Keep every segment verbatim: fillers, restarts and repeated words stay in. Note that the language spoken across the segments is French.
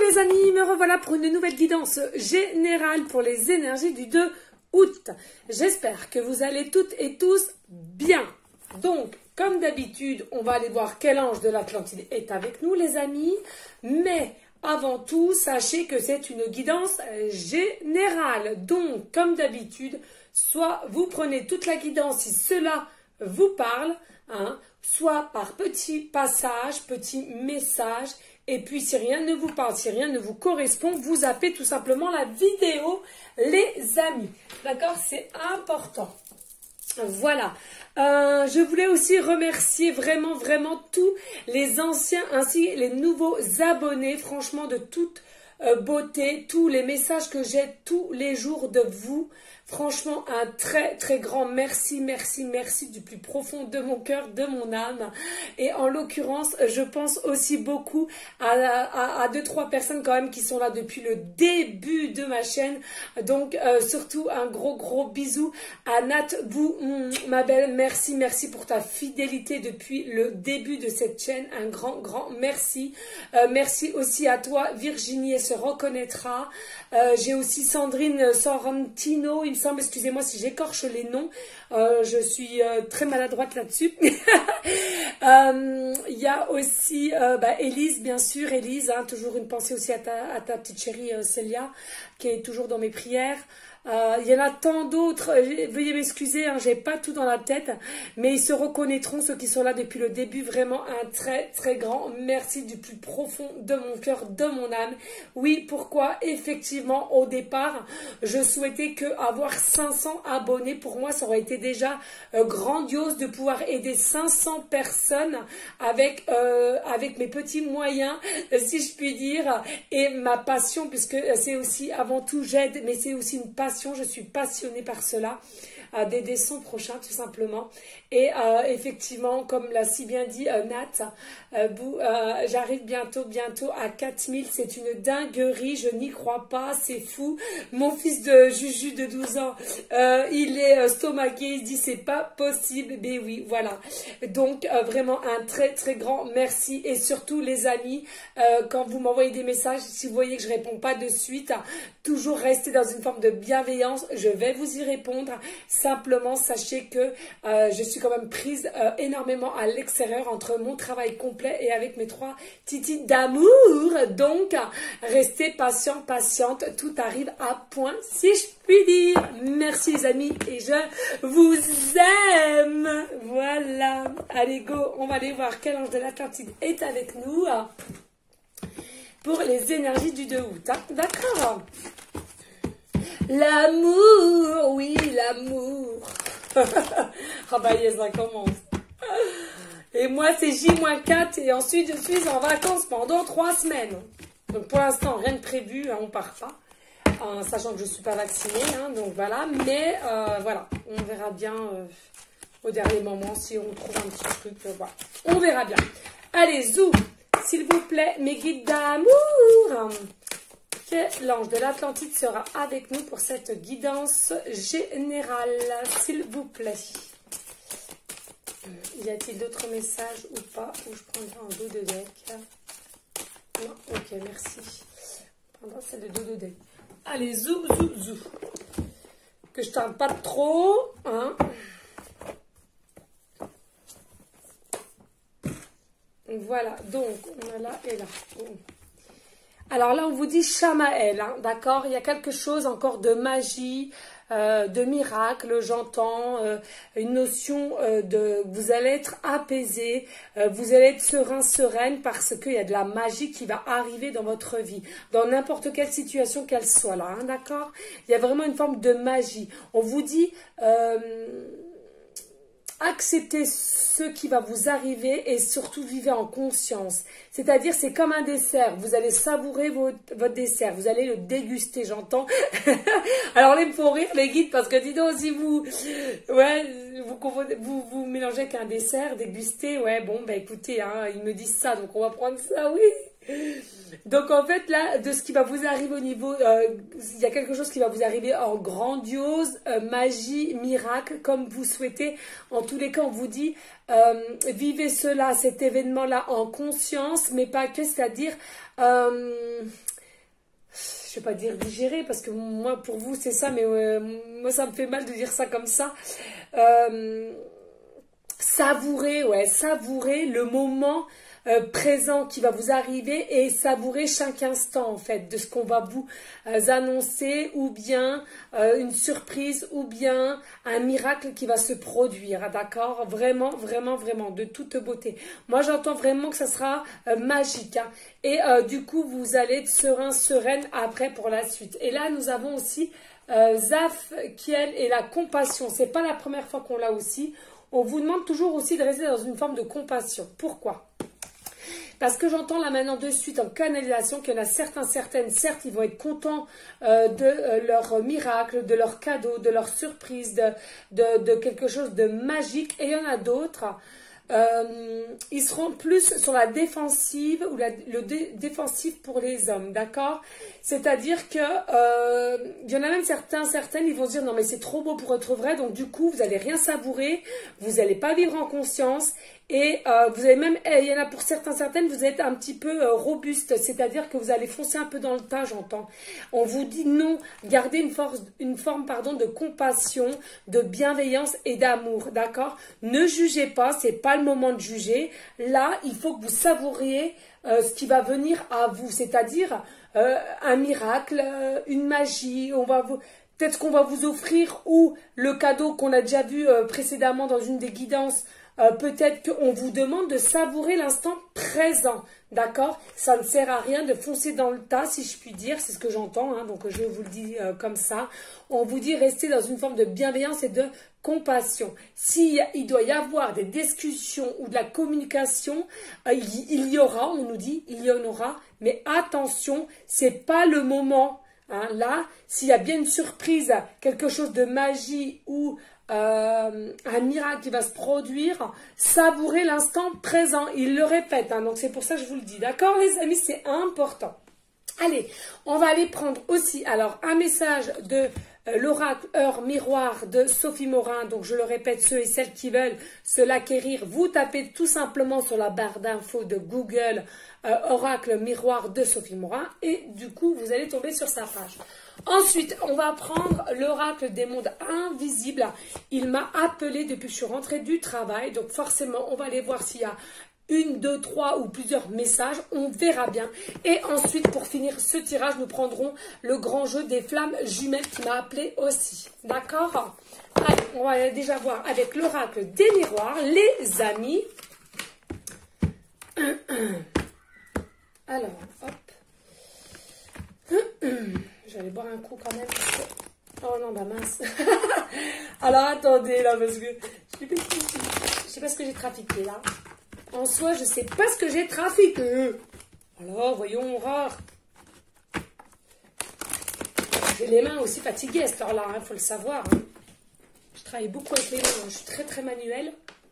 les amis, me revoilà pour une nouvelle guidance générale pour les énergies du deux août. J'espère que vous allez toutes et tous bien. Donc, comme d'habitude, on va aller voir quel ange de l'Atlantide est avec nous, les amis. Mais avant tout, sachez que c'est une guidance générale. Donc, comme d'habitude, soit vous prenez toute la guidance si cela vous parle, hein, soit par petits passages, petits messages. Et puis, si rien ne vous parle, si rien ne vous correspond, vous zappez tout simplement la vidéo, les amis. D'accord? C'est important. Voilà. Euh, je voulais aussi remercier vraiment, vraiment tous les anciens ainsi les nouveaux abonnés. Franchement, de toute euh, beauté, tous les messages que j'ai tous les jours de vous. Franchement, un très très grand merci, merci, merci du plus profond de mon cœur, de mon âme. Et en l'occurrence, je pense aussi beaucoup à, à, à deux, trois personnes quand même qui sont là depuis le début de ma chaîne. Donc, euh, surtout un gros gros bisou à Nat Bou, ma belle. Merci, merci pour ta fidélité depuis le début de cette chaîne. Un grand, grand merci. Euh, merci aussi à toi, Virginie, elle se reconnaîtra. Euh, J'ai aussi Sandrine Sorrentino, il me semble, excusez-moi si j'écorche les noms, euh, je suis euh, très maladroite là-dessus. euh, il y a aussi euh, bah, Élise, bien sûr, Élise, hein, toujours une pensée aussi à ta, à ta petite chérie euh, Célia, qui est toujours dans mes prières. Euh, il y en a tant d'autres, veuillez m'excuser, hein, j'ai pas tout dans la tête, mais ils se reconnaîtront, ceux qui sont là depuis le début. Vraiment un très très grand merci du plus profond de mon cœur, de mon âme. Oui, pourquoi? Effectivement, au départ, je souhaitais que avoir cinq cents abonnés, pour moi, ça aurait été déjà euh, grandiose de pouvoir aider cinq cents personnes avec, euh, avec mes petits moyens, si je puis dire, et ma passion, puisque c'est aussi, avant tout, j'aide, mais c'est aussi une passion. Je suis passionnée par cela, euh, d'aider son prochain tout simplement. Et euh, effectivement, comme l'a si bien dit euh, Nat, euh, euh, j'arrive bientôt, bientôt à quatre mille. C'est une dinguerie, je n'y crois pas, c'est fou. Mon fils de Juju de douze ans, euh, il est euh, stomaqué, il dit c'est pas possible. Mais oui, voilà. Donc euh, vraiment un très très grand merci. Et surtout les amis, euh, quand vous m'envoyez des messages, si vous voyez que je réponds pas de suite, toujours rester dans une forme de bienveillance, je vais vous y répondre. Simplement sachez que euh, je suis quand même prise euh, énormément à l'extérieur entre mon travail complet et avec mes trois titis d'amour. Donc, restez patient, patiente. Tout arrive à point, si je puis dire. Merci les amis et je vous aime. Voilà. Allez, go. On va aller voir quel ange de l'Atlantide est avec nous pour les énergies du deux août. Hein. D'accord. L'amour, oui, l'amour. Ah bah yes, ça commence. Et moi, c'est J quatre et ensuite, je suis en vacances pendant trois semaines. Donc, pour l'instant, rien de prévu, hein, on part pas. Euh, sachant que je ne suis pas vaccinée, hein, donc voilà. Mais euh, voilà, on verra bien euh, au dernier moment si on trouve un petit truc. Euh, voilà. On verra bien. Allez, zou, s'il vous plaît, mes guides d'amour. Que l'ange de l'Atlantide sera avec nous pour cette guidance générale, s'il vous plaît. Y a-t-il d'autres messages ou pas? Ou je prendrai un dos de deck? Non, ok, merci. Je prendrai celle de dos de deck. Allez, zou, zou, zou. Que je tarde pas trop, hein. Voilà, donc on a là et là. Oh. Alors là, on vous dit Shamael, hein, d'accord? Il y a quelque chose encore de magie, euh, de miracle, j'entends, euh, une notion euh, de... Vous allez être apaisé, euh, vous allez être serein, sereine, parce qu'il y a de la magie qui va arriver dans votre vie, dans n'importe quelle situation qu'elle soit là, hein, d'accord? Il y a vraiment une forme de magie. On vous dit... Euh, acceptez ce qui va vous arriver et surtout vivez en conscience. C'est-à-dire, c'est comme un dessert. Vous allez savourer votre, votre dessert. Vous allez le déguster, j'entends. Alors, là, il me faut rire, les guides, parce que dis donc, si vous, ouais, vous, vous, vous mélangez avec un dessert, déguster, ouais, bon, bah écoutez, hein, ils me disent ça, donc on va prendre ça, oui. Donc en fait là, de ce qui va vous arriver au niveau, euh, il y a quelque chose qui va vous arriver en grandiose, euh, magie, miracle, comme vous souhaitez. En tous les cas, on vous dit, euh, vivez cela, cet événement-là en conscience, mais pas que, c'est-à-dire... Euh, je vais pas dire digérer, parce que moi, pour vous, c'est ça, mais euh, moi, ça me fait mal de dire ça comme ça. Euh, savourer, ouais, savourer le moment euh, présent qui va vous arriver et savourer chaque instant, en fait, de ce qu'on va vous euh, annoncer, ou bien euh, une surprise, ou bien un miracle qui va se produire, d'accord? Vraiment, vraiment, vraiment, de toute beauté. Moi, j'entends vraiment que ça sera euh, magique, hein. Et euh, du coup, vous allez être serein, sereine après pour la suite. Et là, nous avons aussi euh, Zaf, Kiel et la compassion. C'est pas la première fois qu'on l'a aussi. On vous demande toujours aussi de rester dans une forme de compassion. Pourquoi? Parce que j'entends là maintenant de suite en canalisation qu'il y en a certains, certaines, certes, ils vont être contents euh, de euh, leur miracle, de leur cadeau, de leur surprise, de, de, de quelque chose de magique. Et il y en a d'autres, euh, ils seront plus sur la défensive ou la, le dé, défensif pour les hommes, d'accord? C'est-à-dire que euh, il y en a même certains, certaines, ils vont se dire non mais c'est trop beau pour être vrai, donc du coup vous n'allez rien savourer, vous n'allez pas vivre en conscience. Et euh, vous avez même, il y en a pour certains, certaines, vous êtes un petit peu euh, robuste, c'est-à-dire que vous allez foncer un peu dans le tas, j'entends. On vous dit non, gardez une, force, une forme pardon, de compassion, de bienveillance et d'amour, d'accord? Ne jugez pas, c'est pas le moment de juger. Là, il faut que vous savouriez euh, ce qui va venir à vous, c'est-à-dire euh, un miracle, euh, une magie, on va vous... Peut-être qu'on va vous offrir, ou le cadeau qu'on a déjà vu euh, précédemment dans une des guidances. Euh, peut-être qu'on vous demande de savourer l'instant présent, d'accord? Ça ne sert à rien de foncer dans le tas, si je puis dire, c'est ce que j'entends, hein, donc je vous le dis euh, comme ça. On vous dit rester dans une forme de bienveillance et de compassion. S'il il doit y avoir des discussions ou de la communication, euh, il, il y aura, on nous dit, il y en aura, mais attention, c'est pas le moment. Hein, là, s'il y a bien une surprise, quelque chose de magie ou euh, un miracle qui va se produire, savourez l'instant présent. Il le répète, hein, donc c'est pour ça que je vous le dis. D'accord les amis, c'est important. Allez, on va aller prendre aussi alors un message de euh, l'oracle Heure Miroir de Sophie Morin. Donc je le répète, ceux et celles qui veulent se l'acquérir, vous tapez tout simplement sur la barre d'infos de Google euh, Oracle Miroir de Sophie Morin et du coup vous allez tomber sur sa page. Ensuite, on va prendre l'oracle des mondes invisibles. Il m'a appelé depuis que je suis rentrée du travail, donc forcément on va aller voir s'il y a une, deux, trois ou plusieurs messages, on verra bien. Et ensuite, pour finir ce tirage, nous prendrons le grand jeu des flammes jumelles qui m'a appelé aussi. D'accord? Allez, on va déjà voir avec l'oracle des miroirs, les amis. Alors, hop. J'allais boire un coup quand même. Oh non, bah mince. Alors, attendez, là, parce que je ne sais pas ce que j'ai trafiqué, là. En soi, je ne sais pas ce que j'ai trafiqué. Alors, voyons, rare. J'ai les mains aussi fatiguées à cette heure-là, il hein, faut le savoir. Hein. Je travaille beaucoup avec les mains, hein. Je suis très très manuelle.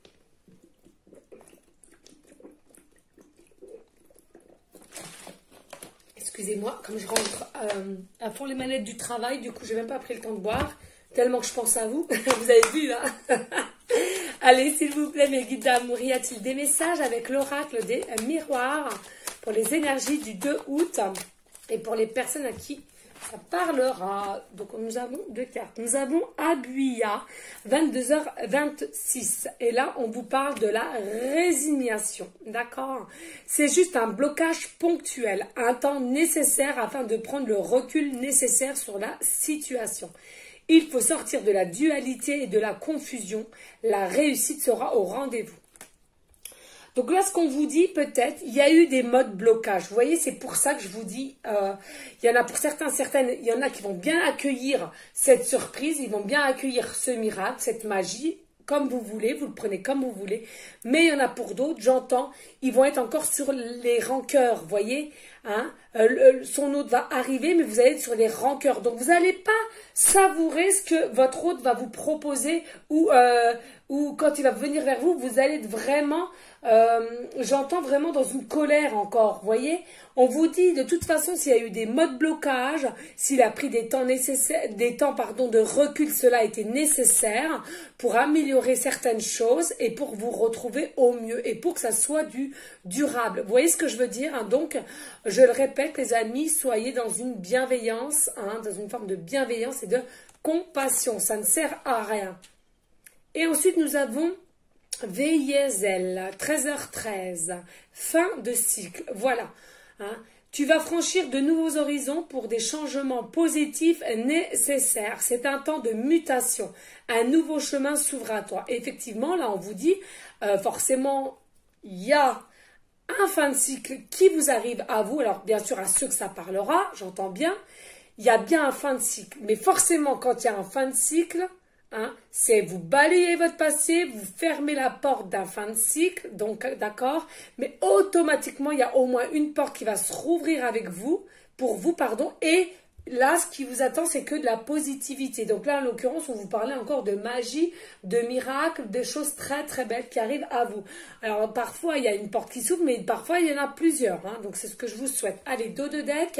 Excusez-moi, comme je rentre euh, à fond les manettes du travail, du coup, je n'ai même pas pris le temps de boire, tellement que je pense à vous. Vous avez vu, là. Allez, s'il vous plaît, mes guides d'amour, y a-t-il des messages avec l'oracle des miroirs pour les énergies du deux août et pour les personnes à qui ça parlera? Donc, nous avons deux cartes. Nous avons Abuya, vingt-deux heures vingt-six. Et là, on vous parle de la résignation. D'accord? C'est juste un blocage ponctuel, un temps nécessaire afin de prendre le recul nécessaire sur la situation. Il faut sortir de la dualité et de la confusion. La réussite sera au rendez-vous. Donc là, ce qu'on vous dit, peut-être, il y a eu des modes blocage. Vous voyez, c'est pour ça que je vous dis, euh, il y en a pour certains, certaines, il y en a qui vont bien accueillir cette surprise, ils vont bien accueillir ce miracle, cette magie, comme vous voulez, vous le prenez comme vous voulez. Mais il y en a pour d'autres, j'entends, ils vont être encore sur les rancœurs, vous voyez, hein, euh, son hôte va arriver, mais vous allez être sur les rancœurs. Donc, vous n'allez pas savourer ce que votre hôte va vous proposer ou, euh, ou quand il va venir vers vous, vous allez être vraiment Euh, J'entends vraiment dans une colère encore, vous voyez. On vous dit de toute façon s'il y a eu des modes blocage, s'il a pris des temps nécessaires, des temps pardon de recul, cela a été nécessaire pour améliorer certaines choses et pour vous retrouver au mieux et pour que ça soit du durable. Vous voyez ce que je veux dire, hein? Donc, je le répète, les amis, soyez dans une bienveillance, hein, dans une forme de bienveillance et de compassion. Ça ne sert à rien. Et ensuite, nous avons Veyezel, treize heures treize, fin de cycle, voilà. Hein. Tu vas franchir de nouveaux horizons pour des changements positifs nécessaires. C'est un temps de mutation, un nouveau chemin s'ouvre à toi. Et effectivement, là on vous dit, euh, forcément, il y a un fin de cycle qui vous arrive à vous. Alors bien sûr, à ceux que ça parlera, j'entends bien, il y a bien un fin de cycle. Mais forcément, quand il y a un fin de cycle, Hein, c'est vous balayez votre passé, vous fermez la porte d'un fin de cycle, donc d'accord, mais automatiquement il y a au moins une porte qui va se rouvrir avec vous, pour vous, pardon, et là ce qui vous attend c'est que de la positivité. Donc là en l'occurrence on vous parlait encore de magie, de miracles, de choses très très belles qui arrivent à vous. Alors parfois il y a une porte qui s'ouvre, mais parfois il y en a plusieurs, hein, donc c'est ce que je vous souhaite. Allez, dos de deck.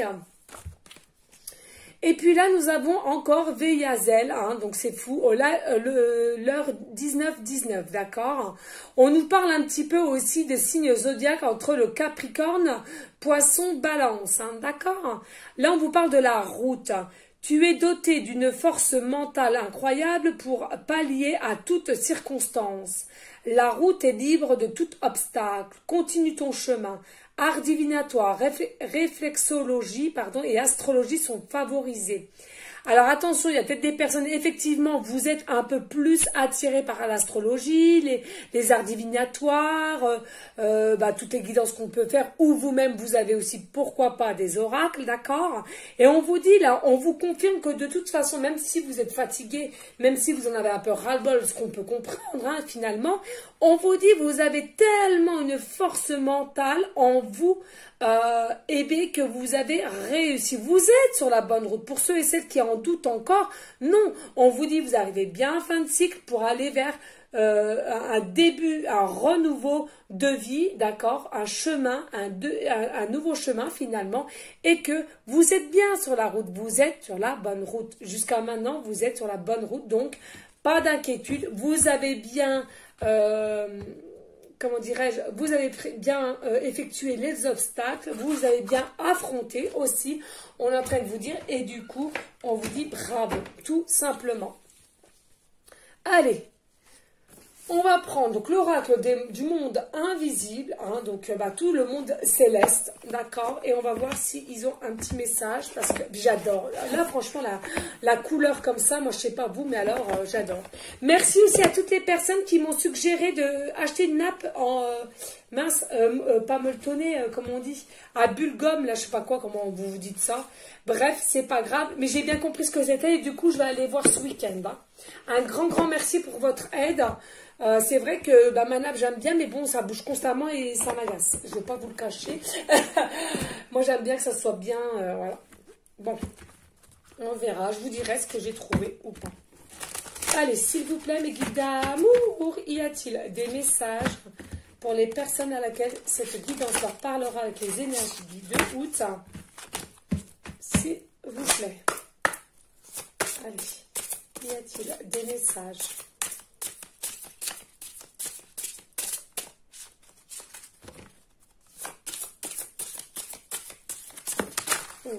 Et puis là, nous avons encore Veyazel, hein, donc c'est fou, oh, l'heure dix-neuf dix-neuf, d'accord. On nous parle un petit peu aussi des signes zodiaques entre le Capricorne, Poisson, Balance, hein, d'accord. Là, on vous parle de la route. Tu es doté d'une force mentale incroyable pour pallier à toute circonstance. La route est libre de tout obstacle. Continue ton chemin. Art divinatoire, réflexologie pardon, et astrologie sont favorisés. Alors attention, il y a peut-être des personnes, effectivement, vous êtes un peu plus attirés par l'astrologie, les, les arts divinatoires, euh, euh, bah, toutes les guidances qu'on peut faire, ou vous-même, vous avez aussi, pourquoi pas, des oracles, d'accord? Et on vous dit, là, on vous confirme que de toute façon, même si vous êtes fatigué, même si vous en avez un peu ras-le-bol, ce qu'on peut comprendre, hein, finalement, on vous dit, vous avez tellement une force mentale en vous, Euh, et bien que vous avez réussi, vous êtes sur la bonne route. Pour ceux et celles qui en doutent encore, non, on vous dit vous arrivez bien à fin de cycle pour aller vers euh, un début, un renouveau de vie, d'accord, un chemin, un, de, un, un nouveau chemin finalement, et que vous êtes bien sur la route, vous êtes sur la bonne route. Jusqu'à maintenant, vous êtes sur la bonne route, donc pas d'inquiétude, vous avez bien... Euh, comment dirais-je, vous avez bien euh, effectué les obstacles, vous avez bien affronté aussi, on est en train de vous dire, et du coup, on vous dit bravo, tout simplement. Allez, on va prendre donc l'oracle du monde invisible, hein, donc bah, tout le monde céleste, d'accord, et on va voir s'ils ont un petit message, parce que j'adore, là franchement la, la couleur comme ça, moi je sais pas vous, mais alors euh, j'adore. Merci aussi à toutes les personnes qui m'ont suggéré d'acheter une nappe en, euh, mince, euh, euh, pas molletonnée, euh, comme on dit, à bulgum, là je sais pas quoi, comment vous vous dites ça, bref, c'est pas grave, mais j'ai bien compris ce que c'était, et du coup je vais aller voir ce week-end. Hein. Un grand grand merci pour votre aide. Euh, c'est vrai que bah, ma nappe j'aime bien, mais bon, ça bouge constamment et ça m'agace. Je ne vais pas vous le cacher. Moi, j'aime bien que ça soit bien. Euh, voilà. Bon, on verra. Je vous dirai ce que j'ai trouvé ou pas. Allez, s'il vous plaît, mes guides d'amour, y a-t-il des messages pour les personnes à laquelle cette guidance leur parlera avec les énergies du deux août? S'il vous plaît. Allez, y a-t-il des messages? Oh.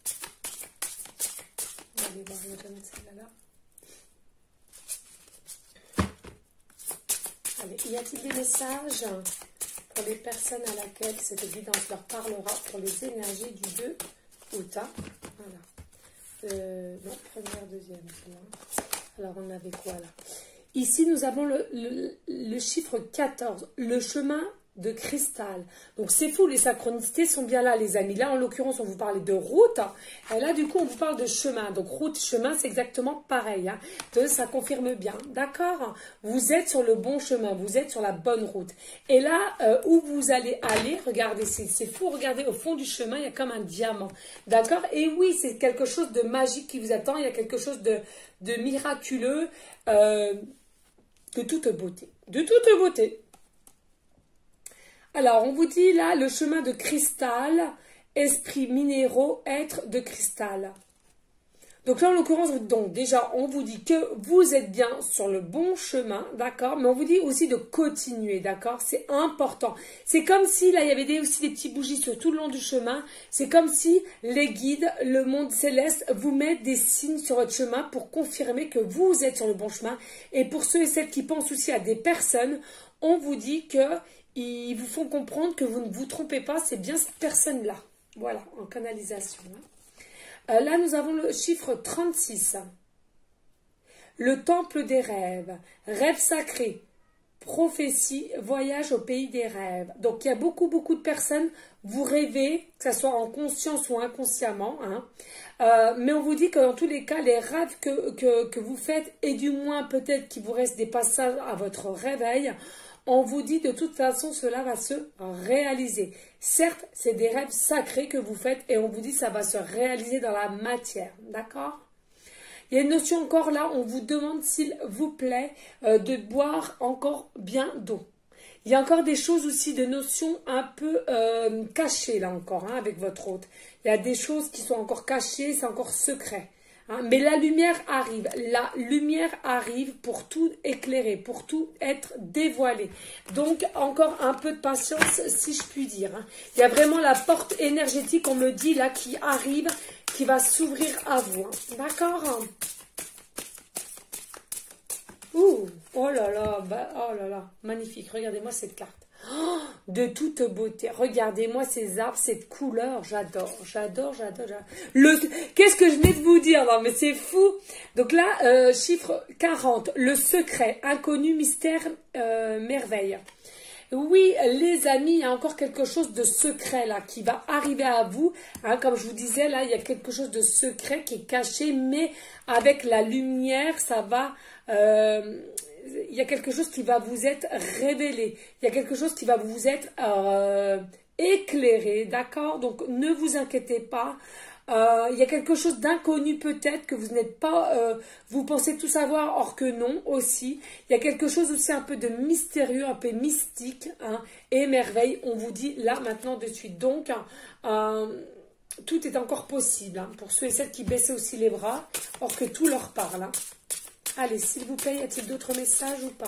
On va aller voir celle-là. Allez, y a-t-il des messages pour les personnes à laquelle cette guidance leur parlera pour les énergies du deux août? Voilà. Euh, non, première, deuxième. Là. Alors, on avait quoi là? Ici, nous avons le, le, le chiffre quatorze, le chemin de cristal. Donc c'est fou, les synchronicités sont bien là, les amis. Là, en l'occurrence, on vous parlait de route. Et là, du coup, on vous parle de chemin. Donc route, chemin, c'est exactement pareil. Hein. Donc, ça confirme bien. D'accord? Vous êtes sur le bon chemin. Vous êtes sur la bonne route. Et là, euh, où vous allez aller, regardez, c'est fou. Regardez, au fond du chemin, il y a comme un diamant. D'accord? Et oui, c'est quelque chose de magique qui vous attend. Il y a quelque chose de, de miraculeux, euh, de toute beauté. De toute beauté. Alors, on vous dit là, le chemin de cristal, esprit minéraux, être de cristal. Donc là, en l'occurrence, donc déjà, on vous dit que vous êtes bien sur le bon chemin, d'accord? Mais on vous dit aussi de continuer, d'accord? C'est important. C'est comme si, là, il y avait des, aussi des petits bougies sur tout le long du chemin. C'est comme si les guides, le monde céleste, vous mettent des signes sur votre chemin pour confirmer que vous êtes sur le bon chemin. Et pour ceux et celles qui pensent aussi à des personnes, on vous dit que ils vous font comprendre que vous ne vous trompez pas, c'est bien cette personne-là. Voilà, en canalisation, hein. Euh, là, nous avons le chiffre trente-six. Le temple des rêves, rêve sacré, prophétie, voyage au pays des rêves. Donc, il y a beaucoup, beaucoup de personnes, vous rêvez, que ce soit en conscience ou inconsciemment. Hein. Euh, mais on vous dit que dans tous les cas, les rêves que, que, que vous faites, et du moins peut-être qu'il vous reste des passages à votre réveil, on vous dit de toute façon, cela va se réaliser. Certes, c'est des rêves sacrés que vous faites et on vous dit ça va se réaliser dans la matière. D'accord? Il y a une notion encore là, on vous demande s'il vous plaît euh, de boire encore bien d'eau. Il y a encore des choses aussi, de notions un peu euh, cachées là encore hein, avec votre hôte. Il y a des choses qui sont encore cachées, c'est encore secret. Hein, mais la lumière arrive, la lumière arrive pour tout éclairer, pour tout être dévoilé. Donc, encore un peu de patience, si je puis dire. Hein. Il y a vraiment la porte énergétique, on me dit, là, qui arrive, qui va s'ouvrir à vous. Hein. D'accord? Ouh, oh là là, bah, oh là là, magnifique. Regardez-moi cette carte. Oh, de toute beauté. Regardez-moi ces arbres, cette couleur. J'adore, j'adore, j'adore. Le, qu'est-ce que je venais de vous dire? Non, mais c'est fou. Donc là, euh, chiffre quarante. Le secret, inconnu, mystère, euh, merveille. Oui, les amis, il y a encore quelque chose de secret là qui va arriver à vous. Hein, comme je vous disais, là, il y a quelque chose de secret qui est caché, mais avec la lumière, ça va... Euh, il y a quelque chose qui va vous être révélé. Il y a quelque chose qui va vous être euh, éclairé, d'accord? Donc, ne vous inquiétez pas. Euh, il y a quelque chose d'inconnu peut-être que vous n'êtes pas, euh, vous pensez tout savoir, or que non aussi. Il y a quelque chose aussi un peu de mystérieux, un peu mystique, hein, et merveille, on vous dit là maintenant de suite. Donc, euh, tout est encore possible hein, pour ceux et celles qui baissent aussi les bras, or que tout leur parle. Hein. Allez, s'il vous plaît, y a-t-il d'autres messages ou pas?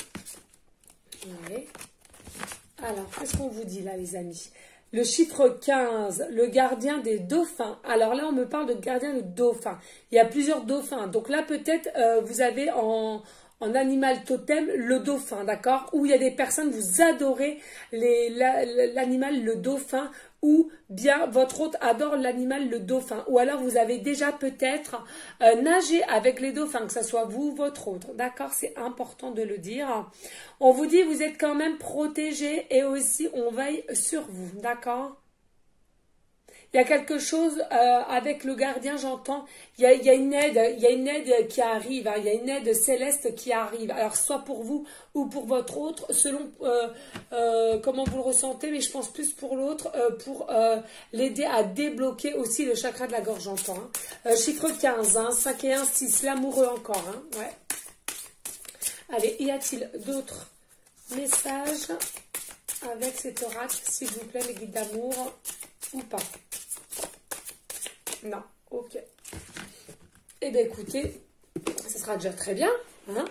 Oui. Alors, qu'est-ce qu'on vous dit là, les amis? Le chiffre quinze, le gardien des dauphins. Alors là, on me parle de gardien de dauphins. Il y a plusieurs dauphins. Donc là, peut-être, euh, vous avez en, en animal totem le dauphin, d'accord? Ou il y a des personnes, vous adorez l'animal, le dauphin, ou bien votre hôte adore l'animal, le dauphin. Ou alors, vous avez déjà peut-être euh, nagé avec les dauphins, que ce soit vous ou votre hôte. D'accord? C'est important de le dire. On vous dit, vous êtes quand même protégé et aussi, on veille sur vous. D'accord? Il y a quelque chose euh, avec le gardien, j'entends, il y a, il y a une aide, il y a une aide qui arrive, hein, il y a une aide céleste qui arrive. Alors, soit pour vous ou pour votre autre, selon euh, euh, comment vous le ressentez, mais je pense plus pour l'autre, euh, pour euh, l'aider à débloquer aussi le chakra de la gorge, j'entends. Hein. Euh, chiffre quinze, hein, cinq et un, six, l'amoureux encore. Hein, ouais. Allez, y a-t-il d'autres messages avec cet oracle, s'il vous plaît, les guides d'amour, ou pas? Non, ok. Eh bien, écoutez, ça sera déjà très bien. Hein,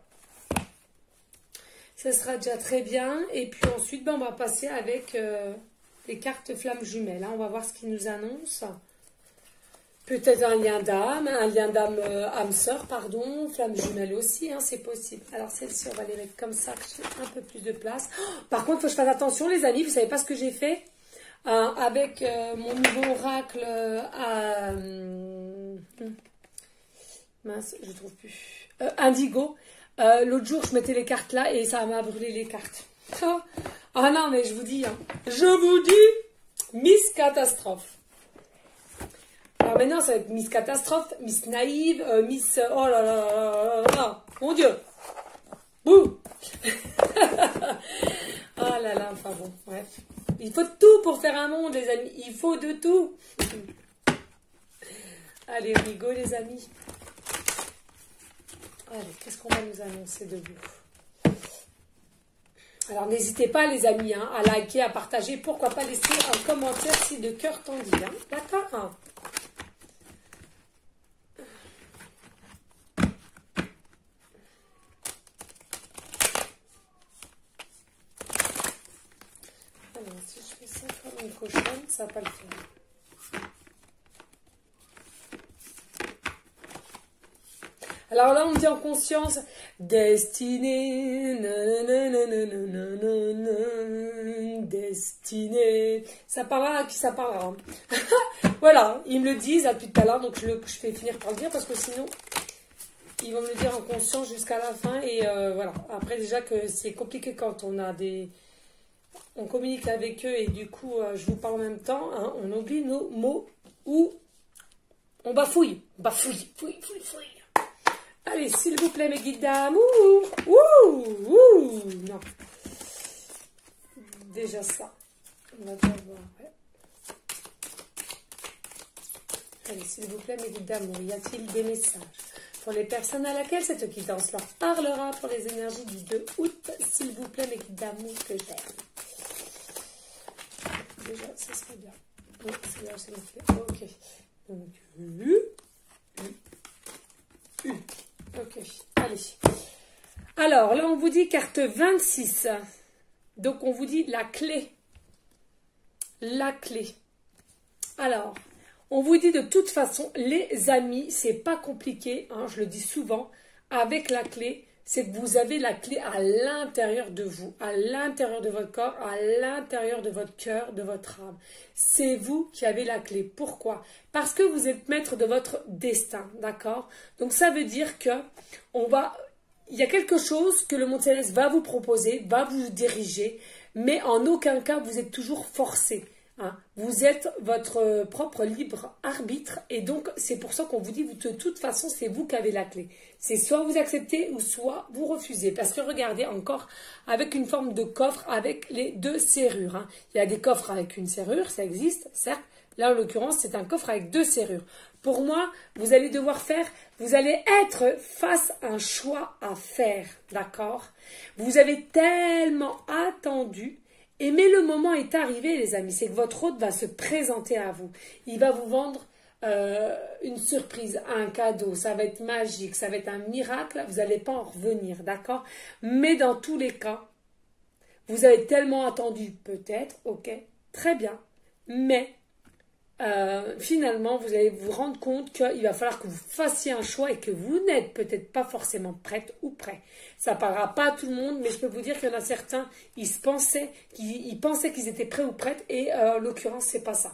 ça sera déjà très bien. Et puis ensuite, ben, on va passer avec euh, les cartes flammes jumelles. Hein. On va voir ce qu'ils nous annoncent. Peut-être un lien d'âme, un lien d'âme euh, âme sœur, pardon. Flamme jumelle aussi, hein, c'est possible. Alors, celle-ci, on va les mettre comme ça, que j'ai un peu plus de place. Oh, par contre, il faut que je fasse attention, les amis. Vous ne savez pas ce que j'ai fait? Euh, avec euh, mon nouveau oracle euh, à euh, mince, je trouve plus euh, indigo. Euh, l'autre jour, je mettais les cartes là et ça m'a brûlé les cartes. Oh. Ah non, mais je vous dis, hein, je vous dis, Miss Catastrophe. Alors maintenant, ça va être Miss Catastrophe, Miss Naïve, euh, Miss. Oh là là là là là, mon Dieu. Bouh. Ah là là, enfin bon, bref. Il faut tout pour faire un monde, les amis. Il faut de tout. Allez, rigole, les amis. Allez, qu'est-ce qu'on va nous annoncer de vous? Alors n'hésitez pas les amis hein, à liker, à partager, pourquoi pas laisser un commentaire si de cœur t'en dit. Hein. D'accord hein. Alors si je fais ça comme une cochonne, ça va pas le faire. Alors là, on me dit en conscience, destinée, destinée. Ça parlera à qui ça parlera. Voilà, ils me le disent depuis tout à l'heure, donc je, le, je vais finir par le dire parce que sinon, ils vont me le dire en conscience jusqu'à la fin. Et euh, voilà, après déjà que c'est compliqué quand on a des... On communique avec eux et du coup, euh, je vous parle en même temps, hein, on oublie nos mots ou on bafouille. Bafouille, fouille, fouille, fouille. Allez, s'il vous plaît, mes guides d'amour. Ouh, ouh, non. Déjà ça. On va bien voir. Ouais. Allez, s'il vous plaît, mes guides d'amour. Y a-t-il des messages pour les personnes à laquelle cette guidance leur parlera pour les énergies du deux août? S'il vous plaît, mes guides d'amour que j'aime. Déjà, ça serait bien. Oui, c'est là, c'est fait. Ok. Donc, U. U. U. Ok, allez. Alors, là, on vous dit carte vingt-six. Donc, on vous dit la clé. La clé. Alors, on vous dit de toute façon, les amis, c'est pas compliqué, hein, je le dis souvent, avec la clé, c'est que vous avez la clé à l'intérieur de vous, à l'intérieur de votre corps, à l'intérieur de votre cœur, de votre âme. C'est vous qui avez la clé. Pourquoi? Parce que vous êtes maître de votre destin, d'accord? Donc ça veut dire que on va, il y a quelque chose que le monde céleste va vous proposer, va vous diriger, mais en aucun cas vous êtes toujours forcé. Hein. Vous êtes votre propre libre arbitre et donc c'est pour ça qu'on vous dit de toute façon c'est vous qui avez la clé. C'est soit vous acceptez ou soit vous refusez. Parce que regardez encore avec une forme de coffre avec les deux serrures. Hein. Il y a des coffres avec une serrure, ça existe certes. Là en l'occurrence c'est un coffre avec deux serrures. Pour moi vous allez devoir faire, vous allez être face à un choix à faire, d'accord? Vous avez tellement attendu. Et mais le moment est arrivé, les amis, c'est que votre hôte va se présenter à vous. Il va vous vendre euh, une surprise, un cadeau, ça va être magique, ça va être un miracle, vous n'allez pas en revenir, d'accord? Mais dans tous les cas, vous avez tellement attendu, peut-être, ok, très bien, mais euh, finalement, vous allez vous rendre compte qu'il va falloir que vous fassiez un choix et que vous n'êtes peut-être pas forcément prête ou prêt. Ça ne parlera pas à tout le monde, mais je peux vous dire qu'il y en a certains, ils se pensaient, qu'ils, ils pensaient qu'ils étaient prêts ou prêtes et euh, en l'occurrence, c'est pas ça.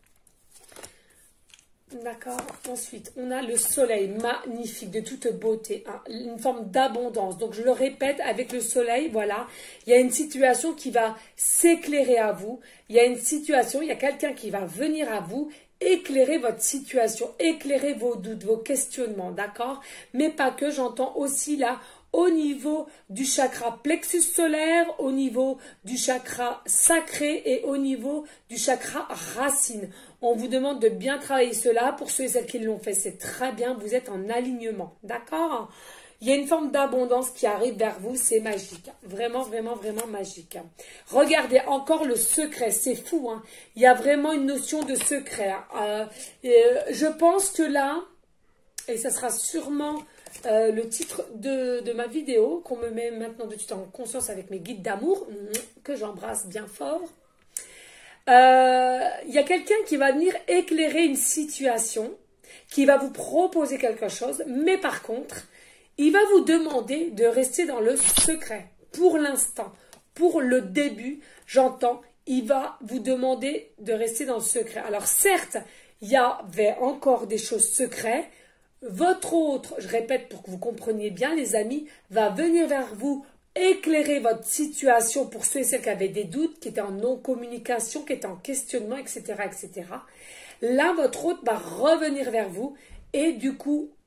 D'accord. Ensuite, on a le soleil magnifique, de toute beauté, hein, une forme d'abondance. Donc, je le répète, avec le soleil, voilà, il y a une situation qui va s'éclairer à vous. Il y a une situation, il y a quelqu'un qui va venir à vous, éclairer votre situation, éclairer vos doutes, vos questionnements, d'accord? Mais pas que, j'entends aussi là, au niveau du chakra plexus solaire, au niveau du chakra sacré et au niveau du chakra racine. On vous demande de bien travailler cela. Pour ceux et celles qui l'ont fait, c'est très bien. Vous êtes en alignement. D'accord? Il y a une forme d'abondance qui arrive vers vous. C'est magique. Vraiment, vraiment, vraiment magique. Regardez encore le secret. C'est fou. Hein? Il y a vraiment une notion de secret. Euh, euh, je pense que là, et ça sera sûrement euh, le titre de, de ma vidéo, qu'on me met maintenant de suite en conscience avec mes guides d'amour, que j'embrasse bien fort. Il euh, y a quelqu'un qui va venir éclairer une situation, qui va vous proposer quelque chose, mais par contre, il va vous demander de rester dans le secret. Pour l'instant, pour le début, j'entends, il va vous demander de rester dans le secret. Alors certes, il y avait encore des choses secrètes. Votre autre, je répète pour que vous compreniez bien les amis, va venir vers vous éclairer votre situation pour ceux et celles qui avaient des doutes, qui étaient en non-communication, qui étaient en questionnement, et cetera, et cetera. Là, votre hôte va revenir vers vous et du coup,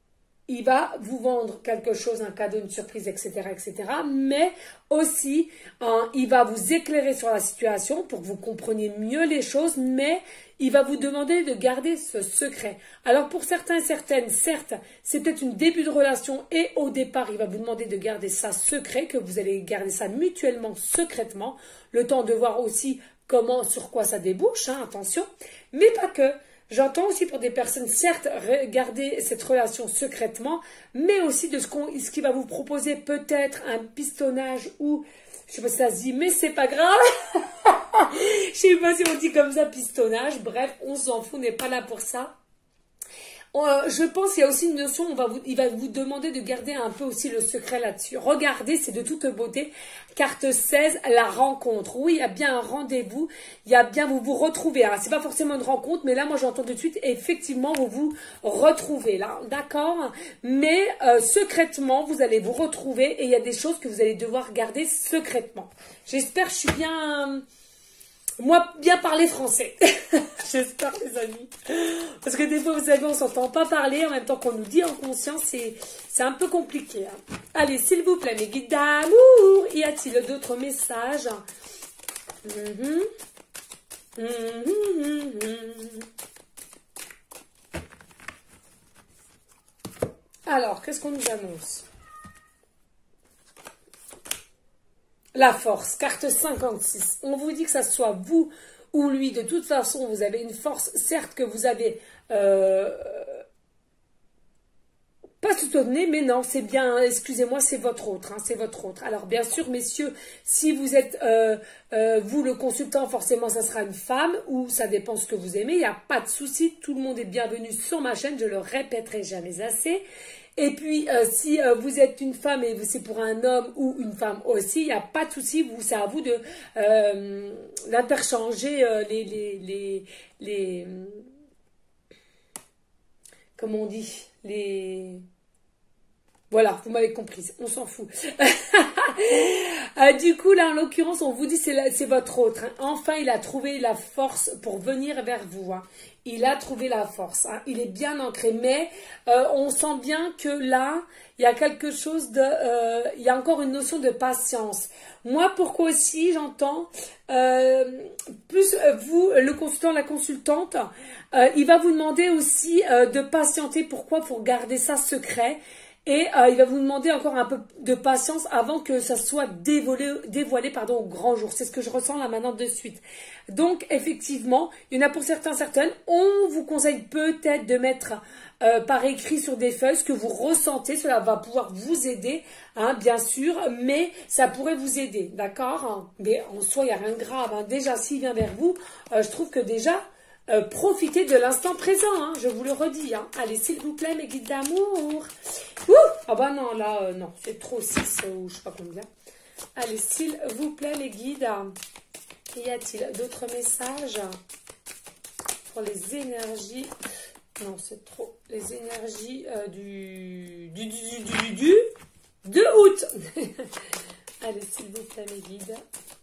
il va vous vendre quelque chose, un cadeau, une surprise, et cetera, et cetera. Mais aussi, hein, il va vous éclairer sur la situation pour que vous compreniez mieux les choses, mais il va vous demander de garder ce secret. Alors pour certains et certaines, certes, c'est peut-être une début de relation et au départ, il va vous demander de garder ça secret, que vous allez garder ça mutuellement, secrètement, le temps de voir aussi comment, sur quoi ça débouche, hein, attention, mais pas que. J'entends aussi pour des personnes, certes, garder cette relation secrètement, mais aussi de ce qu'on, ce qui va vous proposer peut-être un pistonnage ou, je sais pas si ça se dit, mais c'est pas grave. Je sais pas si on dit comme ça, pistonnage. Bref, on s'en fout, on n'est pas là pour ça. Euh, je pense qu'il y a aussi une notion, on va vous, il va vous demander de garder un peu aussi le secret là-dessus. Regardez, c'est de toute beauté. Carte seize, la rencontre. Oui, il y a bien un rendez-vous. Il y a bien, vous vous retrouvez. Hein. C'est pas forcément une rencontre, mais là, moi, j'entends tout de suite, effectivement, vous vous retrouvez là. D'accord? Mais euh, secrètement, vous allez vous retrouver et il y a des choses que vous allez devoir garder secrètement. J'espère que je suis bien... Moi, bien parler français. J'espère, les amis. Parce que des fois, vous savez, on s'entend pas parler en même temps qu'on nous dit en conscience. C'est un peu compliqué. Hein. Allez, s'il vous plaît, mes guides d'amour. Y a-t-il d'autres messages? mm-hmm. Mm-hmm. Alors, qu'est-ce qu'on nous annonce? La force, carte cinquante-six. On vous dit que ça soit vous ou lui. De toute façon, vous avez une force. Certes que vous avez... Euh, pas soutenue, mais non, c'est bien, excusez-moi, c'est votre autre. Hein, c'est votre autre. Alors, bien sûr, messieurs, si vous êtes, euh, euh, vous, le consultant, forcément, ça sera une femme ou ça dépend ce que vous aimez. Il n'y a pas de souci. Tout le monde est bienvenu sur ma chaîne. Je le répéterai jamais assez. Et puis, euh, si euh, vous êtes une femme et c'est pour un homme ou une femme aussi, il n'y a pas de souci, vous, c'est à vous de euh, d'interchanger euh, les, les, les, les, comment on dit, les... Voilà, vous m'avez comprise, on s'en fout. euh, du coup, là, en l'occurrence, on vous dit c'est c'est votre autre. Hein. Enfin, il a trouvé la force pour venir vers vous. Hein. Il a trouvé la force. Hein. Il est bien ancré. Mais euh, on sent bien que là, il y a quelque chose de... Euh, il y a encore une notion de patience. Moi, pourquoi aussi, j'entends, euh, plus vous, le consultant, la consultante, euh, il va vous demander aussi euh, de patienter. Pourquoi? Pour garder ça secret. Et euh, il va vous demander encore un peu de patience avant que ça soit dévoilé, dévoilé pardon, au grand jour. C'est ce que je ressens là maintenant de suite. Donc, effectivement, il y en a pour certains, certaines. On vous conseille peut-être de mettre euh, par écrit sur des feuilles ce que vous ressentez. Cela va pouvoir vous aider, hein, bien sûr, mais ça pourrait vous aider, d'accord? Mais en soi, il n'y a rien de grave. Hein. Déjà, s'il vient vers vous, euh, je trouve que déjà... Euh, profitez de l'instant présent, hein, je vous le redis. Hein. Allez, s'il vous plaît, mes guides d'amour. Ah bah non, là, euh, non, c'est trop six euh, ou je sais pas combien. Allez, s'il vous plaît, mes guides. Y a-t-il d'autres messages pour les énergies? Non, c'est trop. Les énergies euh, du, du, du, du, du, du, deux août. Allez, s'il vous plaît, mes guides.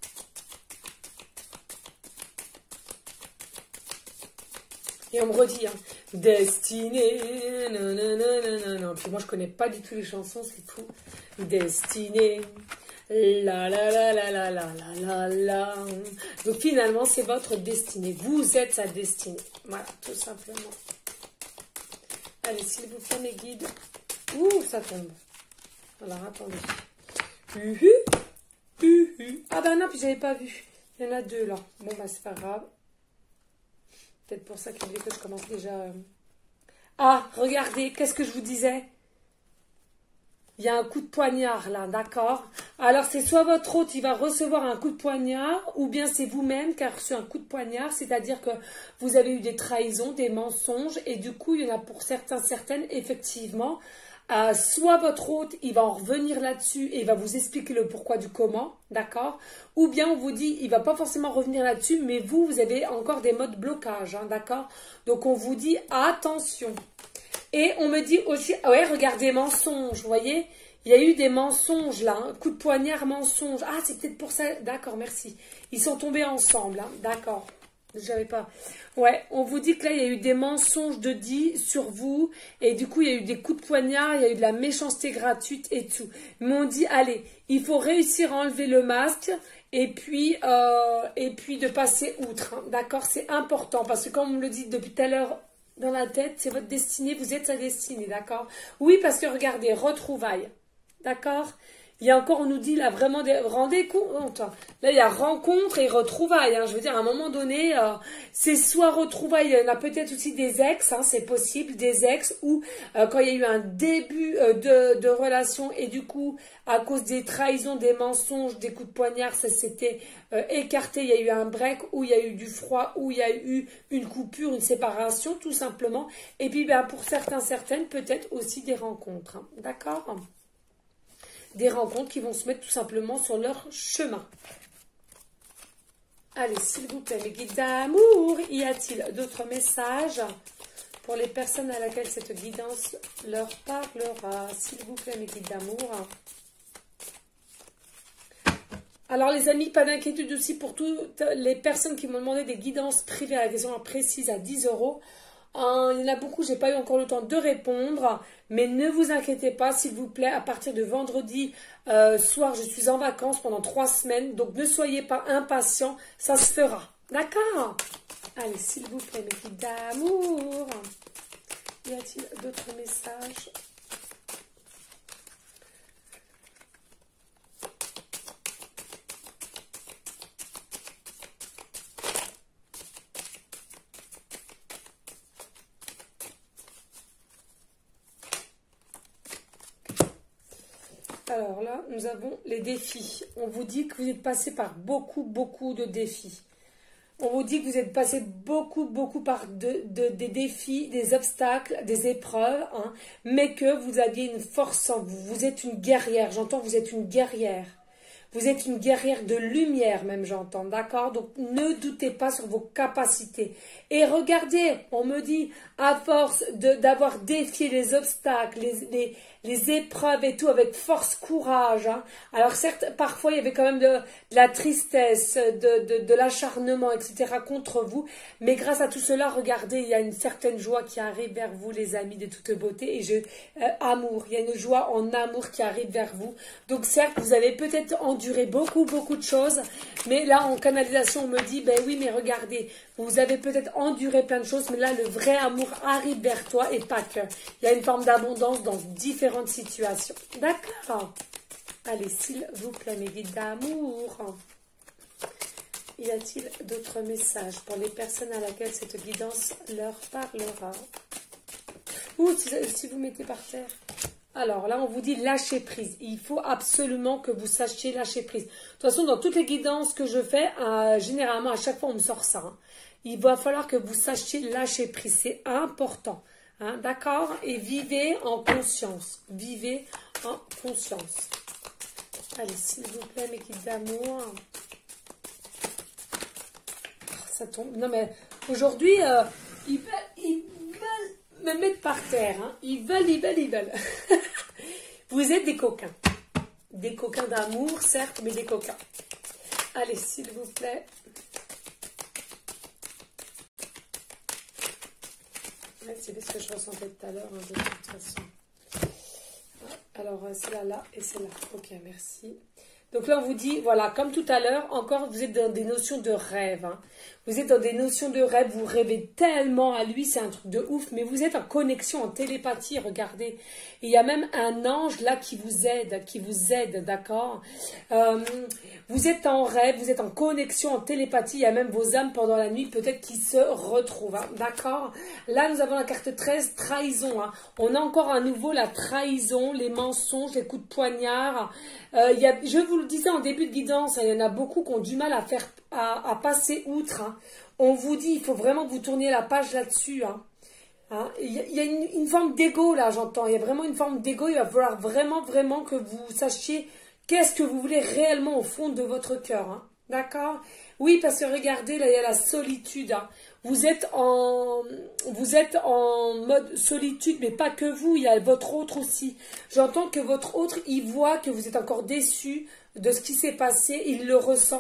Et on me redit, hein, Destinée, non, non, non, non, non, non. Puis moi, je connais pas du tout les chansons, c'est fou. Destinée, la la la la la la la la la. Donc finalement, c'est votre destinée. Vous êtes sa destinée. Voilà, tout simplement. Allez, s'il vous plaît, mes guides. Ouh, ça tombe. Alors, attendez. Uhu, uhu. Ah ben non, puis j'avais pas vu. Il y en a deux, là. Bon, bah, c'est pas grave. Peut-être pour ça qu'il voulait que je commence déjà... Ah, regardez, qu'est-ce que je vous disais? Il y a un coup de poignard là, d'accord? Alors c'est soit votre hôte, il va recevoir un coup de poignard, ou bien c'est vous-même qui a reçu un coup de poignard, c'est-à-dire que vous avez eu des trahisons, des mensonges, et du coup, il y en a pour certains, certaines, effectivement... Euh, soit votre hôte, il va en revenir là-dessus et il va vous expliquer le pourquoi du comment, d'accord? Ou bien on vous dit, il va pas forcément revenir là-dessus, mais vous, vous avez encore des modes blocage, hein, d'accord? Donc on vous dit, attention. Et on me dit aussi, ah ouais, regardez, mensonges, vous voyez? Il y a eu des mensonges là, hein, coup de poignard, mensonge. Ah, c'est peut-être pour ça, d'accord, merci. Ils sont tombés ensemble, hein, d'accord. J'avais pas. Ouais, on vous dit que là, il y a eu des mensonges de dit sur vous. Et du coup, il y a eu des coups de poignard, il y a eu de la méchanceté gratuite et tout. Mais on dit, allez, il faut réussir à enlever le masque et puis, euh, et puis de passer outre. Hein. D'accord? C'est important parce que comme on me le dit depuis tout à l'heure dans la tête, c'est votre destinée, vous êtes sa destinée. D'accord? Oui, parce que regardez, retrouvailles. D'accord? Il y a encore, on nous dit là vraiment des rendez compte. Là, il y a rencontre et retrouvailles. Hein. Je veux dire, à un moment donné, euh, c'est soit retrouvailles, il y en a peut-être aussi des ex, hein, c'est possible, des ex, ou euh, quand il y a eu un début euh, de, de relation et du coup, à cause des trahisons, des mensonges, des coups de poignard, ça s'était euh, écarté, il y a eu un break, ou il y a eu du froid, ou il y a eu une coupure, une séparation, tout simplement. Et puis, ben, pour certains, certaines, peut-être aussi des rencontres. Hein. D'accord ? Des rencontres qui vont se mettre tout simplement sur leur chemin. Allez, s'il vous plaît, mes guides d'amour, y a-t-il d'autres messages pour les personnes à laquelle cette guidance leur parlera? S'il vous plaît, mes guides d'amour. Alors, les amis, pas d'inquiétude aussi pour toutes les personnes qui m'ont demandé des guidances privées à la question précise à dix euros. Il y en a beaucoup, je n'ai pas eu encore le temps de répondre, mais ne vous inquiétez pas, s'il vous plaît, à partir de vendredi euh, soir, je suis en vacances pendant trois semaines, donc ne soyez pas impatients, ça se fera. D'accord? Allez, s'il vous plaît, mes guides d'amour, y a-t-il d'autres messages? Alors là, nous avons les défis. On vous dit que vous êtes passé par beaucoup, beaucoup de défis. On vous dit que vous êtes passé beaucoup, beaucoup par de, de, des défis, des obstacles, des épreuves, hein, mais que vous aviez une force en vous. Vous êtes une guerrière. J'entends, vous êtes une guerrière. Vous êtes une guerrière de lumière même, j'entends, d'accord? Donc, ne doutez pas sur vos capacités. Et regardez, on me dit, à force d'avoir défié les obstacles, les, les, les épreuves et tout, avec force, courage. Hein. Alors, certes, parfois, il y avait quand même de, de la tristesse, de, de, de l'acharnement, et cetera contre vous. Mais grâce à tout cela, regardez, il y a une certaine joie qui arrive vers vous, les amis de toute beauté. Et je, euh, amour, il y a une joie en amour qui arrive vers vous. Donc, certes, vous avez peut-être enduré beaucoup, beaucoup de choses. Mais là, en canalisation, on me dit, ben oui, mais regardez, vous avez peut-être enduré plein de choses, mais là, le vrai amour arrive vers toi et pas que. Il y a une forme d'abondance dans différentes situations. D'accord? Allez, s'il vous plaît, mes guides d'amour. Y a-t-il d'autres messages pour les personnes à laquelle cette guidance leur parlera? Ou si, si vous mettez par terre. Alors là, on vous dit lâcher prise. Il faut absolument que vous sachiez lâcher prise. De toute façon, dans toutes les guidances que je fais, euh, généralement, à chaque fois, on me sort ça. Hein. Il va falloir que vous sachiez lâcher prise. C'est important. Hein, d'accord? Et vivez en conscience. Vivez en conscience. Allez, s'il vous plaît, mes guides d'amour. Oh, ça tombe. Non, mais aujourd'hui, euh, ils veulent... Ils me mettre par terre, hein. Ils veulent, ils veulent, ils veulent. Vous êtes des coquins. Des coquins d'amour, certes, mais des coquins. Allez, s'il vous plaît. Ouais, c'est ce que je ressentais tout à l'heure, hein, de toute façon. Alors, c'est là, là et c'est là. Ok, merci. Donc là, on vous dit, voilà, comme tout à l'heure, encore, vous êtes dans des notions de rêve. Hein. Vous êtes dans des notions de rêve, vous rêvez tellement à lui, c'est un truc de ouf, mais vous êtes en connexion, en télépathie, regardez. Il y a même un ange là qui vous aide, qui vous aide, d'accord? euh, Vous êtes en rêve, vous êtes en connexion, en télépathie, il y a même vos âmes pendant la nuit, peut-être qui se retrouvent, hein, d'accord? Là, nous avons la carte treize, trahison. Hein. On a encore à nouveau la trahison, les mensonges, les coups de poignard. Euh, il y a, je vous le disais en début de guidance, hein, il y en a beaucoup qui ont du mal à faire, à, à passer outre. Hein. On vous dit, il faut vraiment que vous tourniez la page là-dessus. Hein. Hein. Il y a, il y a une, une forme d'ego là, j'entends. Il y a vraiment une forme d'ego. Il va falloir vraiment, vraiment que vous sachiez qu'est-ce que vous voulez réellement au fond de votre cœur. Hein. D'accord? Oui, parce que regardez, là, il y a la solitude. Hein. Vous êtes en, vous êtes en mode solitude, mais pas que vous, il y a votre autre aussi. J'entends que votre autre, il voit que vous êtes encore déçu de ce qui s'est passé, il le ressent.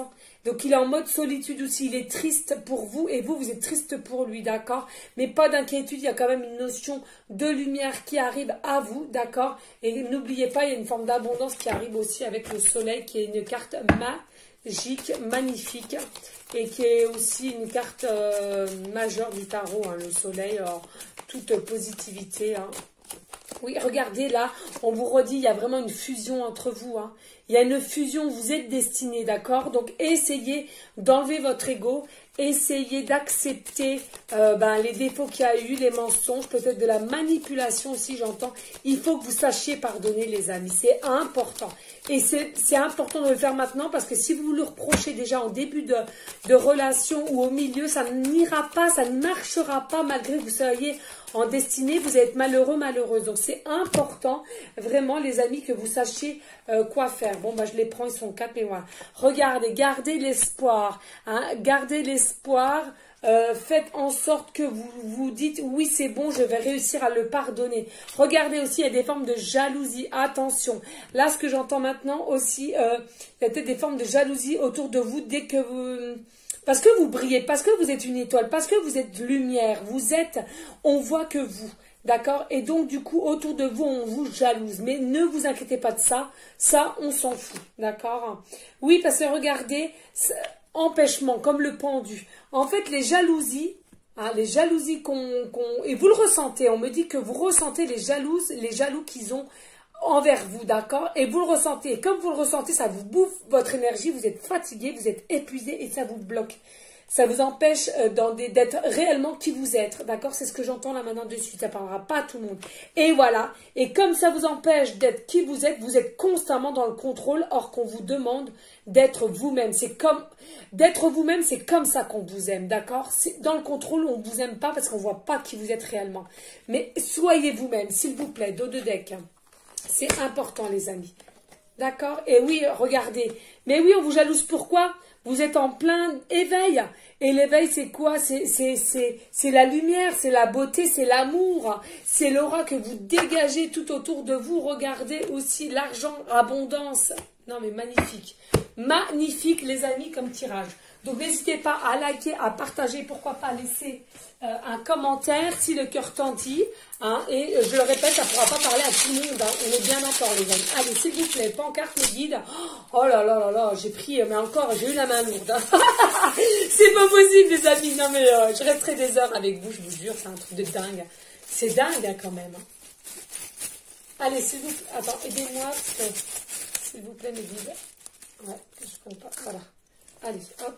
Donc il est en mode solitude aussi, il est triste pour vous et vous, vous êtes triste pour lui, d'accord? Mais pas d'inquiétude, il y a quand même une notion de lumière qui arrive à vous, d'accord? Et n'oubliez pas, il y a une forme d'abondance qui arrive aussi avec le soleil, qui est une carte magique, magnifique, et qui est aussi une carte euh, majeure du tarot, hein, le soleil, euh, toute positivité, hein. Oui, regardez là, on vous redit, il y a vraiment une fusion entre vous, hein. Il y a une fusion, vous êtes destinés, d'accord? Donc, essayez d'enlever votre ego, essayez d'accepter euh, ben, les défauts qu'il y a eu, les mensonges, peut-être de la manipulation aussi, j'entends. Il faut que vous sachiez pardonner, les amis, c'est important. Et c'est important de le faire maintenant, parce que si vous le reprochez déjà en début de, de relation ou au milieu, ça n'ira pas, ça ne marchera pas, malgré que vous soyez en destinée, vous êtes malheureux, malheureuse. Donc, c'est important, vraiment, les amis, que vous sachiez euh, quoi faire. Bon, bah, je les prends, ils sont quatre, mais voilà. Regardez, gardez l'espoir, hein, gardez l'espoir. Euh, faites en sorte que vous vous dites, oui, c'est bon, je vais réussir à le pardonner. Regardez aussi, il y a des formes de jalousie. Attention. Là, ce que j'entends maintenant aussi, euh, il y a peut-être des formes de jalousie autour de vous dès que vous... Parce que vous brillez, parce que vous êtes une étoile, parce que vous êtes lumière, vous êtes, on voit que vous, d'accord? Et donc, du coup, autour de vous, on vous jalouse. Mais ne vous inquiétez pas de ça, ça, on s'en fout, d'accord? Oui, parce que regardez, empêchement, comme le pendu. En fait, les jalousies, hein, les jalousies qu'on... qu'on et vous le ressentez, on me dit que vous ressentez les jalouses, les jaloux qu'ils ont envers vous, d'accord? Et vous le ressentez. Et comme vous le ressentez, ça vous bouffe votre énergie, vous êtes fatigué, vous êtes épuisé et ça vous bloque. Ça vous empêche euh, d'être réellement qui vous êtes, d'accord? C'est ce que j'entends là maintenant de suite, ça ne parlera pas à tout le monde. Et voilà, et comme ça vous empêche d'être qui vous êtes, vous êtes constamment dans le contrôle, or qu'on vous demande d'être vous-même. C'est comme, d'être vous-même, c'est comme ça qu'on vous aime, d'accord? Dans le contrôle, on ne vous aime pas parce qu'on ne voit pas qui vous êtes réellement. Mais soyez vous-même, s'il vous plaît, dos de deck. C'est important, les amis. D'accord? Et oui, regardez. Mais oui, on vous jalouse. Pourquoi? Vous êtes en plein éveil. Et l'éveil, c'est quoi? C'est la lumière, c'est la beauté, c'est l'amour. C'est l'aura que vous dégagez tout autour de vous. Regardez aussi l'argent, abondance. Non, mais magnifique. Magnifique, les amis, comme tirage. Donc, n'hésitez pas à liker, à partager, pourquoi pas laisser euh, un commentaire si le cœur tendit. Hein, et euh, je le répète, ça ne pourra pas parler à tout le monde. Hein, on est bien d'accord, les amis. Allez, s'il vous plaît, pancarte, le guide. Oh là là là là, j'ai pris, mais encore, j'ai eu la main lourde. Hein. C'est pas possible, les amis. Non, mais euh, je resterai des heures avec vous, je vous jure, c'est un truc de dingue. C'est dingue, hein, quand même. Hein. Allez, s'il vous plaît, attends, aidez-moi, s'il vous plaît, mes guides. Ouais, je ne connais pas. Voilà. Allez, hop.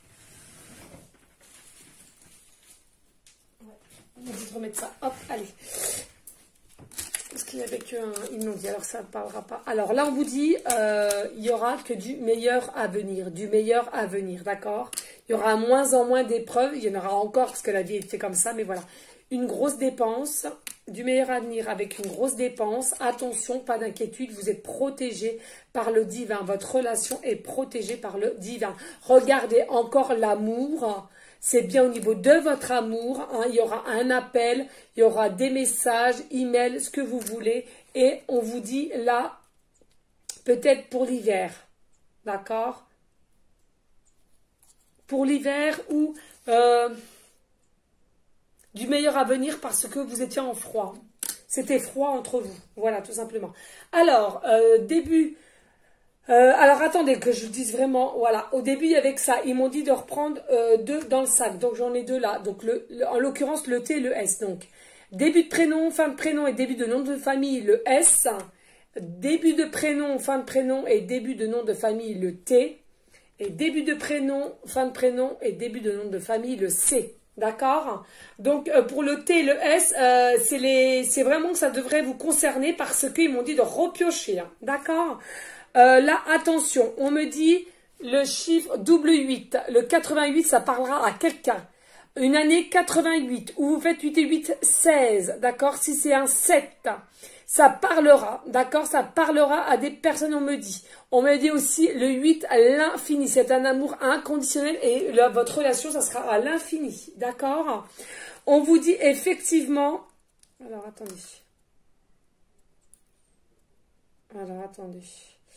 On va juste remettre ça. Hop, allez. Parce qu'il n'y avait qu'un inondé, alors ça ne parlera pas. Alors là, on vous dit, euh, il n'y aura que du meilleur à venir. Du meilleur à venir, d'accord? Il y aura moins en moins d'épreuves. Il y en aura encore, parce que la vie est fait comme ça, mais voilà. Une grosse dépense, du meilleur à venir avec une grosse dépense. Attention, pas d'inquiétude, vous êtes protégé par le divin. Votre relation est protégée par le divin. Regardez encore l'amour. C'est bien au niveau de votre amour. Hein. Il y aura un appel, il y aura des messages, emails, ce que vous voulez. Et on vous dit là, peut-être pour l'hiver. D'accord? Pour l'hiver ou... Euh, du meilleur à venir parce que vous étiez en froid. C'était froid entre vous. Voilà, tout simplement. Alors, euh, début... Euh, alors, attendez que je vous dise vraiment... Voilà, au début, il y avait que ça. Ils m'ont dit de reprendre euh, deux dans le sac. Donc, j'en ai deux là. Donc, le, le, en l'occurrence, le T et le S. Donc, début de prénom, fin de prénom et début de nom de famille, le S. Début de prénom, fin de prénom et début de nom de famille, le T. Et début de prénom, fin de prénom et début de nom de famille, le C. D'accord? Donc, euh, pour le T et le S, euh, c'est vraiment que ça devrait vous concerner parce qu'ils m'ont dit de repiocher. Hein, d'accord? euh, Là, attention, on me dit le chiffre double huit. Le quatre-vingt-huit, ça parlera à quelqu'un. Une année quatre-vingt-huit, où vous faites huit et huit, seize. D'accord? Si c'est un sept, ça parlera. D'accord? Ça parlera à des personnes, on me dit. On me dit aussi le huit à l'infini. C'est un amour inconditionnel et là, votre relation, ça sera à l'infini. D'accord? On vous dit effectivement... Alors, attendez. Alors, attendez.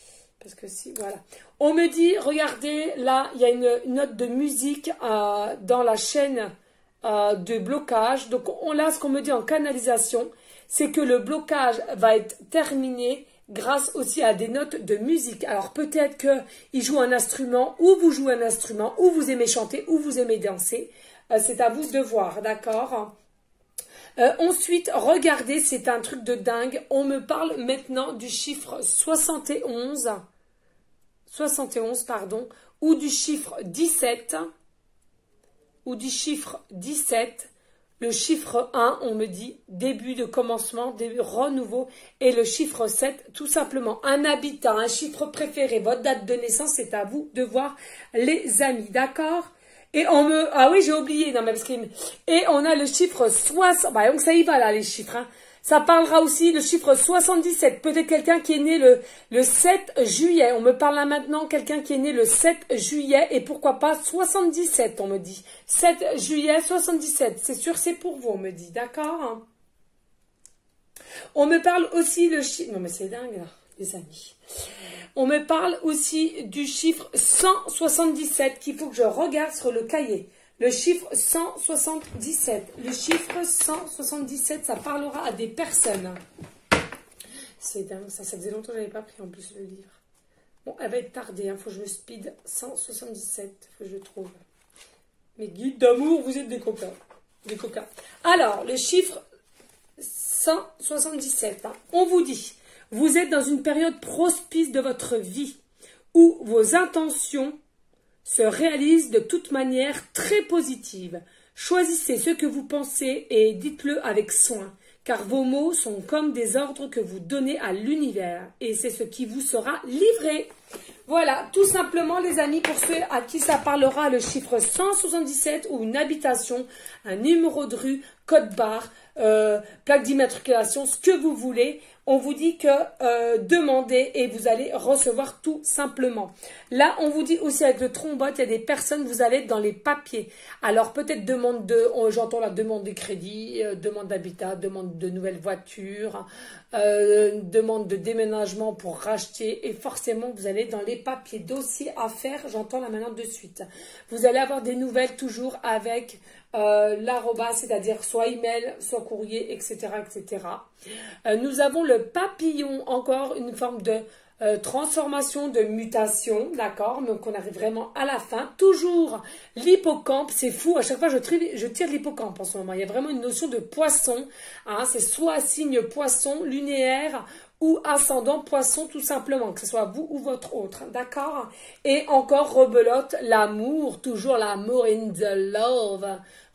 parce que si, voilà. On me dit, regardez, là, il y a une, une note de musique euh, dans la chaîne euh, de blocage. Donc, on, là, ce qu'on me dit en canalisation, c'est que le blocage va être terminé grâce aussi à des notes de musique. Alors, peut-être qu'il joue un instrument, ou vous jouez un instrument, ou vous aimez chanter, ou vous aimez danser. Euh, c'est à vous de voir, d'accord ? Euh, ensuite, regardez, c'est un truc de dingue. On me parle maintenant du chiffre soixante et onze, soixante et onze, pardon, ou du chiffre dix-sept, ou du chiffre dix-sept. Le chiffre un, on me dit début de commencement, début, renouveau. Et le chiffre sept, tout simplement, un habitat, un chiffre préféré, votre date de naissance, c'est à vous de voir, les amis, d'accord ? Et on me... Ah oui, j'ai oublié. Non, mais parce que... Et on a le chiffre soixante... Bah, donc ça y va là, les chiffres. Hein. Ça parlera aussi le chiffre soixante-dix-sept. Peut-être quelqu'un qui est né le, le sept juillet. On me parle là maintenant, quelqu'un qui est né le sept juillet. Et pourquoi pas soixante-dix-sept, on me dit. sept juillet, soixante-dix-sept. C'est sûr, c'est pour vous, on me dit. D'accord, hein. On me parle aussi le chiffre... Non, mais c'est dingue, là, les amis. On me parle aussi du chiffre cent soixante-dix-sept qu'il faut que je regarde sur le cahier. Le chiffre cent soixante-dix-sept. Le chiffre cent soixante-dix-sept, ça parlera à des personnes. C'est dingue, ça, ça faisait longtemps que je n'avais pas pris en plus le livre. Bon, elle va être tardée, il hein, faut que je me speed. cent soixante-dix-sept, il faut que je le trouve. Mes guides d'amour, vous êtes des coquins. Des coquins. Alors, le chiffre cent soixante-dix-sept, hein, on vous dit... Vous êtes dans une période propice de votre vie où vos intentions se réalisent de toute manière très positive. Choisissez ce que vous pensez et dites-le avec soin, car vos mots sont comme des ordres que vous donnez à l'univers et c'est ce qui vous sera livré. Voilà, tout simplement les amis, pour ceux à qui ça parlera, le chiffre cent soixante-dix-sept ou une habitation, un numéro de rue, code barre, euh, plaque d'immatriculation, ce que vous voulez. On vous dit que euh, demandez et vous allez recevoir tout simplement. Là, on vous dit aussi avec le trombote, il y a des personnes, vous allez être dans les papiers. Alors peut-être demande de, oh, j'entends la demande de crédit, euh, demande d'habitat, demande de nouvelles voitures, euh, demande de déménagement pour racheter. Et forcément, vous allez dans les papiers, dossiers à faire, j'entends là maintenant de suite. Vous allez avoir des nouvelles toujours avec... Euh, l'arroba, c'est-à-dire soit email, soit courrier, et cetera, et cetera. Euh, nous avons le papillon, encore une forme de euh, transformation, de mutation, d'accord. Donc on arrive vraiment à la fin. Toujours l'hippocampe, c'est fou. À chaque fois, je, je tire l'hippocampe en ce moment. Il y a vraiment une notion de poisson. Hein, c'est soit signe poisson linéaire ou ascendant poisson tout simplement, que ce soit vous ou votre autre, d'accord. Et encore rebelote, l'amour, toujours l'amour in the love.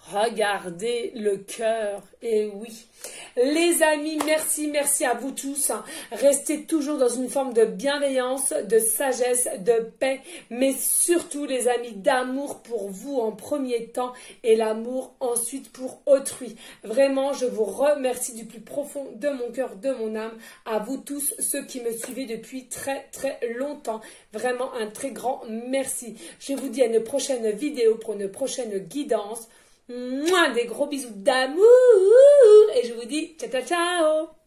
Regardez le cœur, et oui. Les amis, merci, merci à vous tous. Restez toujours dans une forme de bienveillance, de sagesse, de paix, mais surtout les amis, d'amour pour vous en premier temps et l'amour ensuite pour autrui. Vraiment, je vous remercie du plus profond de mon cœur, de mon âme, à vous tous, ceux qui me suivez depuis très très longtemps. Vraiment un très grand merci. Je vous dis à une prochaine vidéo pour une prochaine guidance. Mouah, des gros bisous d'amour et je vous dis ciao ciao ciao.